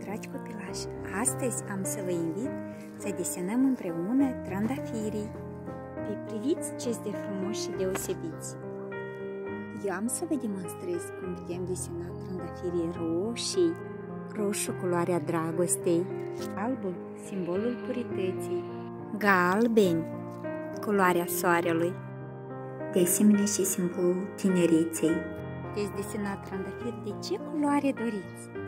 dragi copilași! Astăzi am să vă invit să desenăm împreună trandafirii. Priviți ce-s de frumoși și deosebiți! Eu am să vă demonstrez cum putem desena trandafirii roșii, roșu culoarea dragostei, albul simbolul purității, galbeni culoarea soarelui, de asemenea și simbolul tinereței. Puteți desena trandafiri de ce culoare doriți.